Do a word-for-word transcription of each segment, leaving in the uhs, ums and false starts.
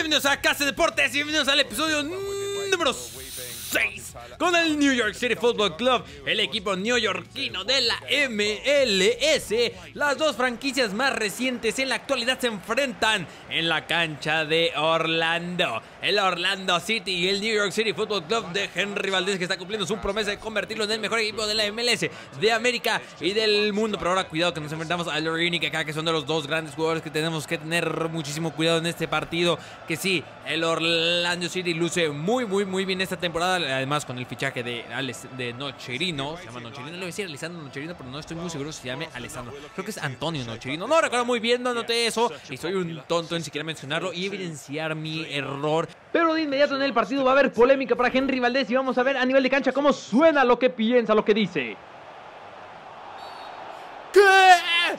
Bienvenidos a Casa Deportes y bienvenidos al episodio número seis con el New York City Football Club, el equipo neoyorquino de la M L S. Las dos franquicias más recientes en la actualidad se enfrentan en la cancha de Orlando. El Orlando City y el New York City Football Club de Henry Valdez, que está cumpliendo su promesa de convertirlo en el mejor equipo de la M L S, de América y del mundo. Pero ahora cuidado, que nos enfrentamos a Lorini y Kaká, que son de los dos grandes jugadores que tenemos que tener muchísimo cuidado en este partido. Que sí, el Orlando City luce muy muy muy bien esta temporada, además con el fichaje de, Alex, de Nocherino. Se llama Nocherino, le voy a decir Alessandro Nocherino, pero no estoy muy seguro si se llame Alessandro. Creo que es Antonio Nocherino, no recuerdo muy bien, no anoté eso y soy un tonto en siquiera mencionarlo y evidenciar mi error. Pero de inmediato en el partido va a haber polémica para Henry Valdez y vamos a ver a nivel de cancha cómo suena lo que piensa, lo que dice. ¿Qué?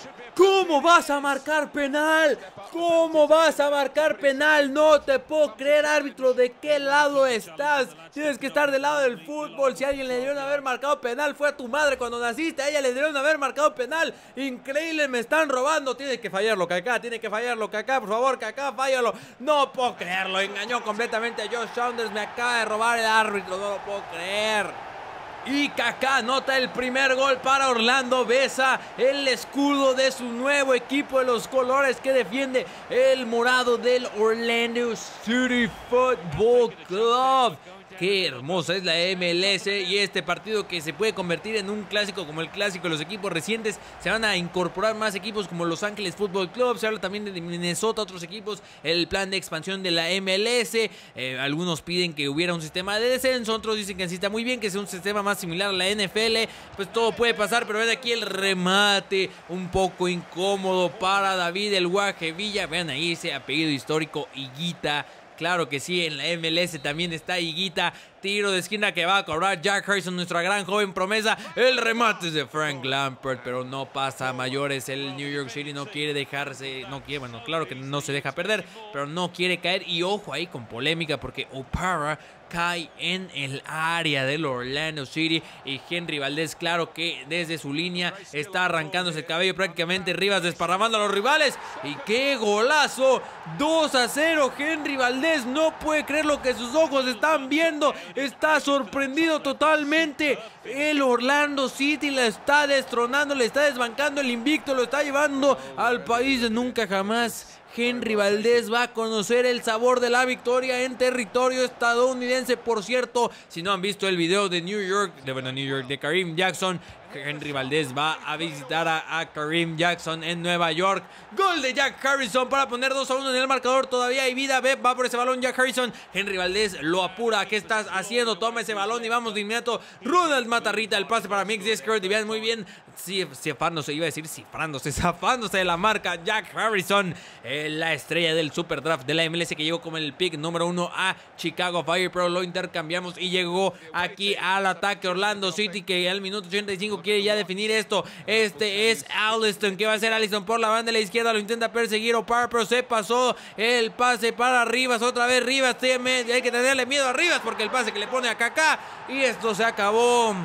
¿Cómo vas a marcar penal? ¿Cómo vas a marcar penal? No te puedo creer, árbitro. ¿De qué lado estás? Tienes que estar del lado del fútbol. Si a alguien le dieron haber marcado penal, fue a tu madre cuando naciste. A ella le dieron haber marcado penal. Increíble, me están robando. Tiene que fallarlo, Kaká. Tiene que fallarlo, Kaká. Por favor, Kaká, fállalo. No puedo creerlo. Engañó completamente a Josh Saunders. Me acaba de robar el árbitro. No lo puedo creer. Y Kaká anota el primer gol para Orlando. Besa el escudo de su nuevo equipo, de los colores que defiende el morado del Orlando City Football Club. Qué hermosa es la M L S y este partido que se puede convertir en un clásico como el clásico de los equipos recientes. Se van a incorporar más equipos como Los Ángeles Football Club. Se habla también de Minnesota, otros equipos. El plan de expansión de la M L S. Eh, algunos piden que hubiera un sistema de descenso. Otros dicen que sí está muy bien, que sea un sistema más similar a la N F L. Pues todo puede pasar, pero ven aquí el remate un poco incómodo para David El Guaje Villa. Vean ahí ese apellido histórico, Higuita. Claro que sí, en la M L S también está Higuita. Tiro de esquina que va a cobrar Jack Harrison, nuestra gran joven promesa. El remate es de Frank Lampard, pero no pasa a mayores. El New York City no quiere dejarse, no quiere, bueno, claro que no se deja perder, pero no quiere caer. Y ojo ahí con polémica, porque Opara cae en el área del Orlando City y Henry Valdez, claro que desde su línea está arrancándose el cabello prácticamente. Rivas desparramando a los rivales y qué golazo. Dos a cero. Henry Valdez no puede creer lo que sus ojos están viendo. Está sorprendido totalmente. El Orlando City la está destronando, le está desbancando el invicto, lo está llevando al país de nunca jamás. Henry Valdez va a conocer el sabor de la victoria en territorio estadounidense. Por cierto, si no han visto el video de New York, de bueno, New York de Kareem Jackson, Henry Valdez va a visitar a, a Kareem Jackson en Nueva York. Gol de Jack Harrison para poner dos a uno en el marcador. Todavía hay vida. Ve, va por ese balón Jack Harrison. Henry Valdez lo apura. ¿Qué estás haciendo? Toma ese balón y vamos de inmediato. Ronald Matarrita, el pase para Mix Discord. Y vean muy bien, sí, zafándose, iba a decir cifrándose, zafándose de la marca Jack Harrison, eh, la estrella del Super Draft de la M L S, que llegó como el pick número uno a Chicago Fire, pero lo intercambiamos y llegó aquí al ataque Orlando City, que al minuto ochenta y cinco quiere ya definir esto. Este es Alliston, que va a ser Alliston por la banda de la izquierda, lo intenta perseguir Opar, pero se pasó el pase para Rivas, otra vez Rivas. Hay que tenerle miedo a Rivas porque el pase que le pone a Kaká, y esto se acabó.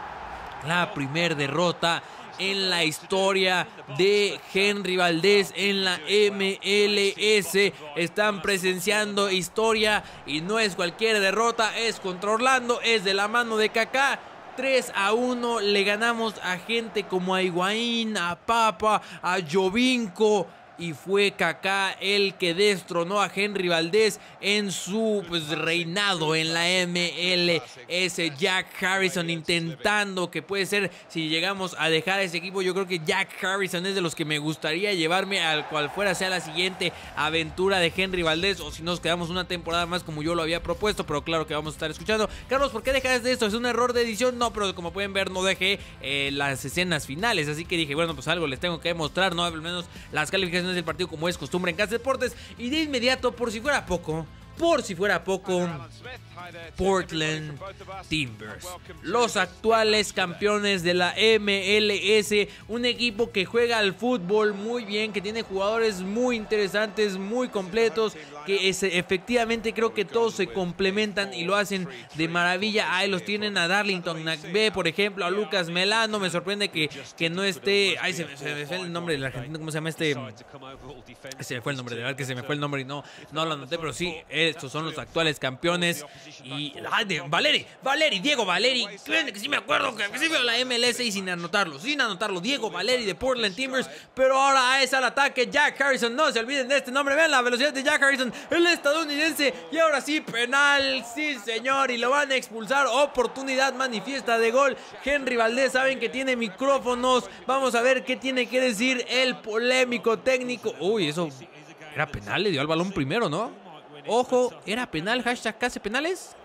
La primer derrota en la historia de Henry Valdez en la M L S. Están presenciando historia y no es cualquier derrota, es contra Orlando, es de la mano de Kaká. tres a uno le ganamos a gente como a Higuaín, a Papa, a Jovinko. Y fue Kaká el que destronó a Henry Valdez en su pues, reinado en la M L S. Jack Harrison intentando, que puede ser, si llegamos a dejar ese equipo, yo creo que Jack Harrison es de los que me gustaría llevarme al cual fuera sea la siguiente aventura de Henry Valdez, o si nos quedamos una temporada más como yo lo había propuesto. Pero claro que vamos a estar escuchando. Carlos, ¿por qué dejas de esto? ¿Es un error de edición? No, pero como pueden ver no dejé eh, las escenas finales, así que dije, bueno, pues algo les tengo que mostrar, no al menos las calificaciones del partido como es costumbre en Casa Deportes. Y de inmediato, por si fuera poco, Por si fuera poco, Portland Timbers, los actuales campeones de la M L S, un equipo que juega al fútbol muy bien, que tiene jugadores muy interesantes, muy completos, que es, efectivamente creo que todos se complementan y lo hacen de maravilla. Ahí los tienen a Darlington Nagbe, por ejemplo, a Lucas Melano. Me sorprende que, que no esté... Ay, se, se me fue el nombre del argentino, ¿cómo se llama este? Se me fue el nombre, de verdad que se me fue el nombre y no, no lo anoté, pero sí, estos son los actuales campeones. Y... Ay, de Valeri, Valeri, Diego Valeri, que sí me acuerdo que sí veo la M L S y sin anotarlo, sin anotarlo, Diego Valeri de Portland Timbers. Pero ahora es al ataque Jack Harrison, no se olviden de este nombre, vean la velocidad de Jack Harrison, el estadounidense. Y ahora sí, penal, sí señor, y lo van a expulsar. Oportunidad manifiesta de gol. Henry Valdés, saben que tiene micrófonos, vamos a ver qué tiene que decir el polémico técnico. Uy, eso era penal, le dio al balón primero, ¿no? Ojo, era penal, hashtag casi penales.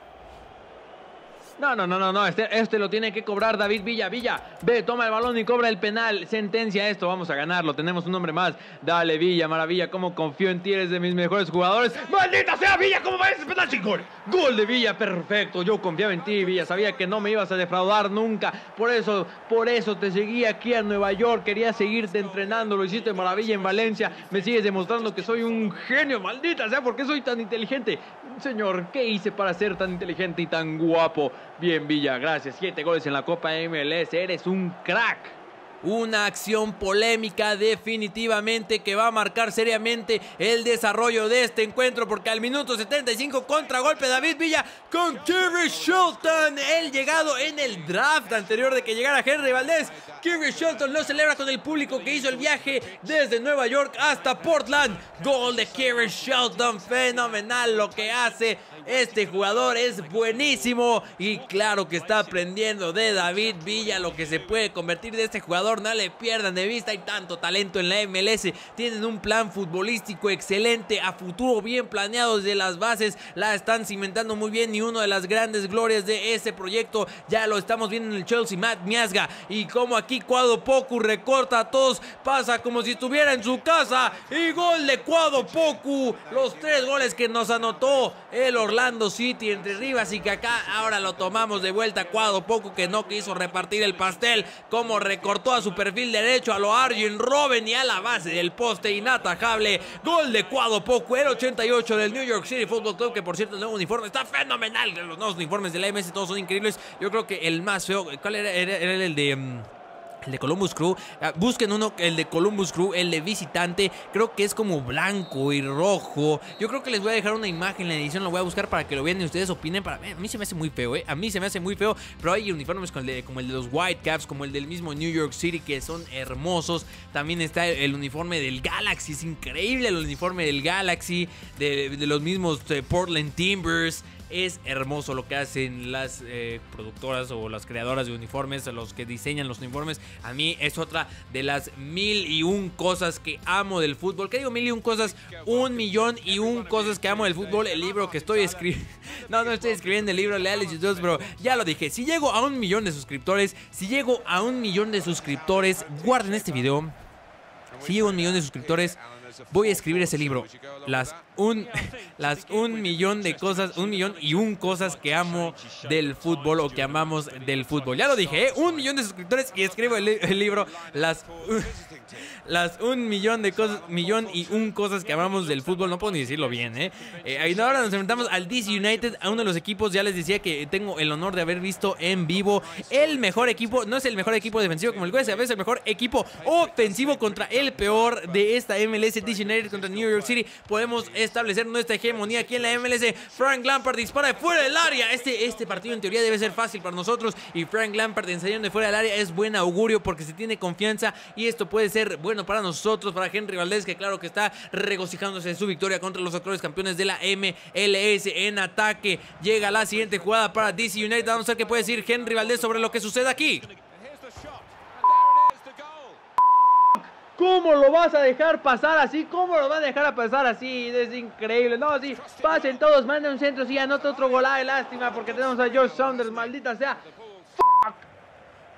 No, no, no, no, no, este, este lo tiene que cobrar David Villa. Villa, ve, toma el balón y cobra el penal. Sentencia esto, vamos a ganarlo. Tenemos un hombre más. Dale, Villa, maravilla, cómo confío en ti, eres de mis mejores jugadores. ¡Maldita sea, Villa! ¿Cómo va ese penal sin gol? Gol de Villa, perfecto. Yo confiaba en ti, Villa. Sabía que no me ibas a defraudar nunca. Por eso, por eso te seguí aquí a Nueva York. Quería seguirte entrenando. Lo hiciste maravilla en Valencia. Me sigues demostrando que soy un genio. Maldita sea, ¿por qué soy tan inteligente? Señor, ¿qué hice para ser tan inteligente y tan guapo? Bien, Villa, gracias. Siete goles en la Copa M L S. Eres un crack. Una acción polémica definitivamente que va a marcar seriamente el desarrollo de este encuentro, porque al minuto setenta y cinco contragolpe David Villa con Kerry Shelton, el llegado en el draft anterior de que llegara Henry Valdés. Kerry Shelton lo celebra con el público que hizo el viaje desde Nueva York hasta Portland. Gol de Kerry Shelton, fenomenal lo que hace este jugador, es buenísimo y claro que está aprendiendo de David Villa lo que se puede convertir de este jugador. No le pierdan de vista, hay tanto talento en la M L S, tienen un plan futbolístico excelente, a futuro bien planeado desde las bases, la están cimentando muy bien y una de las grandes glorias de ese proyecto ya lo estamos viendo en el Chelsea, Matt Miazga, y como aquí Cuado Poku recorta a todos, pasa como si estuviera en su casa y gol de Cuado Poku, los tres goles que nos anotó el Orlando City entre Rivas y Kaká. Ahora lo tomamos de vuelta, Cuado Poku que no quiso repartir el pastel, como recortó a su perfil derecho a lo Arjen Robben y a la base del poste inatajable. Gol de Cuado Poku, el ochenta y ocho del New York City Football Club, que por cierto el nuevo uniforme está fenomenal. Los nuevos uniformes de la M S todos son increíbles. Yo creo que el más feo, ¿cuál era? Era, era el de... Um... El de Columbus Crew, busquen uno, el de Columbus Crew, el de visitante, creo que es como blanco y rojo. Yo creo que les voy a dejar una imagen en la edición, lo voy a buscar para que lo vean y ustedes opinen. Para a mí se me hace muy feo, eh, a mí se me hace muy feo, pero hay uniformes como el de, como el de los Whitecaps, como el del mismo New York City, que son hermosos. También está el, el uniforme del Galaxy, es increíble el uniforme del Galaxy, de, de los mismos eh, Portland Timbers. Es hermoso lo que hacen las eh, productoras o las creadoras de uniformes, los que diseñan los uniformes. A mí es otra de las mil y un cosas que amo del fútbol. ¿Qué digo mil y un cosas? Un millón y un cosas que amo del fútbol. El libro que estoy escribiendo. No, no estoy escribiendo el libro Leales y todos, pero ya lo dije. Si llego a un millón de suscriptores, si llego a un millón de suscriptores, guarden este video. Si llego a un millón de suscriptores, voy a escribir ese libro. Las un, las un millón de cosas, un millón y un cosas que amo del fútbol o que amamos del fútbol. Ya lo dije, ¿eh? Un millón de suscriptores y escribo el, el libro. Las, uh, las un millón de cosas, millón y un cosas que amamos del fútbol. No puedo ni decirlo bien, ¿eh? eh ahora nos enfrentamos al D C United, a uno de los equipos. Ya les decía que tengo el honor de haber visto en vivo el mejor equipo. No es el mejor equipo defensivo como el U S A, es el mejor equipo ofensivo contra el peor de esta M L S. D C United contra New York City. Podemos establecer nuestra hegemonía aquí en la M L S. Frank Lampard dispara de fuera del área. Este, este partido en teoría debe ser fácil para nosotros. Y Frank Lampard ensayando de fuera del área es buen augurio porque se tiene confianza. Y esto puede ser bueno para nosotros, para Henry Valdés, que claro que está regocijándose de su victoria contra los actuales campeones de la M L S. En ataque llega la siguiente jugada para D C United. Vamos a ver qué puede decir Henry Valdés sobre lo que sucede aquí. ¿Cómo lo vas a dejar pasar así? ¿Cómo lo vas a dejar pasar así? Es increíble. No, sí, pasen todos, manden un centro, sí, anota otro gol. Ay, lástima porque tenemos a Josh Saunders, maldita sea. Fuck.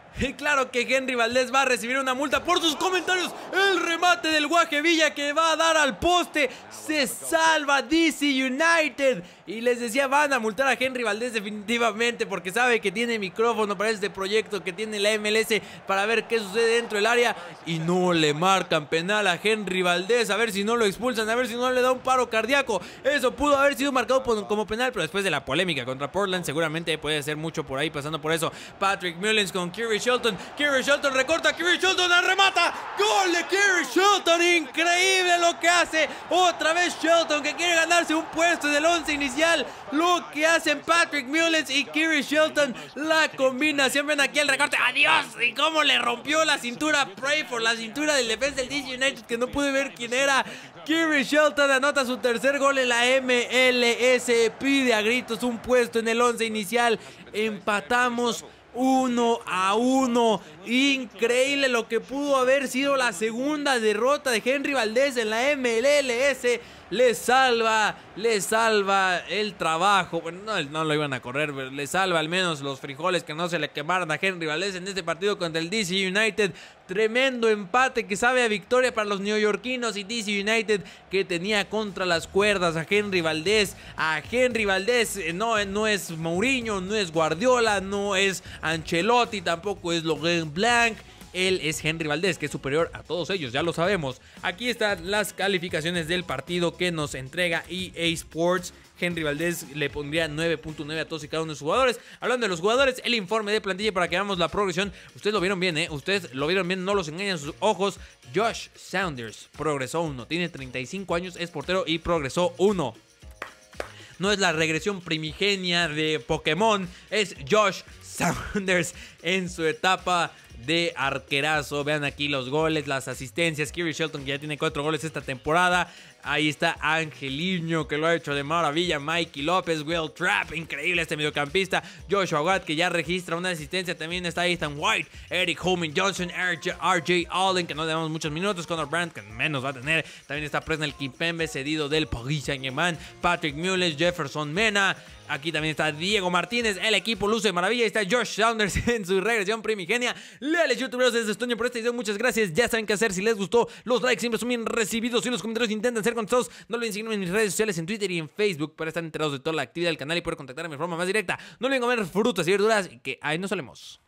Y claro que Henry Valdés va a recibir una multa por sus comentarios. El remate del Guaje Villa que va a dar al poste. Se salva D C United. Y les decía, van a multar a Henry Valdés definitivamente, porque sabe que tiene micrófono para este proyecto, que tiene la M L S para ver qué sucede dentro del área. Y no le marcan penal a Henry Valdés. A ver si no lo expulsan, a ver si no le da un paro cardíaco. Eso pudo haber sido marcado como penal, pero después de la polémica contra Portland seguramente puede ser mucho por ahí pasando por eso. Patrick Mullins con Kiri Shelton. Kiri Shelton recorta, Kiri Shelton la remata. ¡Gol de Kiri Shelton! Increíble lo que hace. Otra vez Shelton, que quiere ganarse un puesto en el once inicial. Lo que hacen Patrick Mullins y Kiri Shelton. La combinación, ven aquí el recorte. ¡Adiós! Y cómo le rompió la cintura Pray por la cintura del defensa del D C United, que no pude ver quién era. Kiri Shelton anota su tercer gol en la M L S. Pide a gritos un puesto en el once inicial. Empatamos uno a uno. Increíble lo que pudo haber sido la segunda derrota de Henry Valdés en la M L S. Le salva, le salva el trabajo. Bueno, no, no lo iban a correr, pero le salva al menos los frijoles que no se le quemaron a Henry Valdés en este partido contra el D C United. Tremendo empate que sabe a victoria para los neoyorquinos, y D C United que tenía contra las cuerdas a Henry Valdés. A Henry Valdés no, no es Mourinho, no es Guardiola, no es Ancelotti, tampoco es Laurent Blanc. Él es Henry Valdés, que es superior a todos ellos, ya lo sabemos. Aquí están las calificaciones del partido que nos entrega E A Sports. Henry Valdés le pondría nueve punto nueve a todos y cada uno de sus jugadores. Hablando de los jugadores, el informe de plantilla para que veamos la progresión. Ustedes lo vieron bien, ¿eh? Ustedes lo vieron bien, no los engañan sus ojos. Josh Saunders progresó uno, tiene treinta y cinco años, es portero y progresó uno. No es la regresión primigenia de Pokémon, es Josh Saunders en su etapa de arquerazo. Vean aquí los goles, las asistencias. Kiri Shelton, que ya tiene cuatro goles esta temporada. Ahí está Angeliño, que lo ha hecho de maravilla. Mikey López, Will Trapp, increíble este mediocampista. Joshua Watt, que ya registra una asistencia. También está Ethan White, Eric Holman Johnson, R J Allen, que no le damos muchos minutos. Connor Brandt, que menos va a tener. También está Presnel Kimpembe, cedido del Paris Saint-Germain. Patrick Mullins, Jefferson Mena. Aquí también está Diego Martínez. El equipo luce de maravilla. Ahí está Josh Saunders en su regresión primigenia. Leales youtubers desde Estonia por este video. Muchas gracias. Ya saben qué hacer. Si les gustó, los likes siempre son bien recibidos. Y los comentarios intentan ser contestados. No olviden seguirme en mis redes sociales, en Twitter y en Facebook, para estar enterados de toda la actividad del canal y poder contactarme de forma más directa. No olviden comer frutas y verduras, y que ahí nos solemos.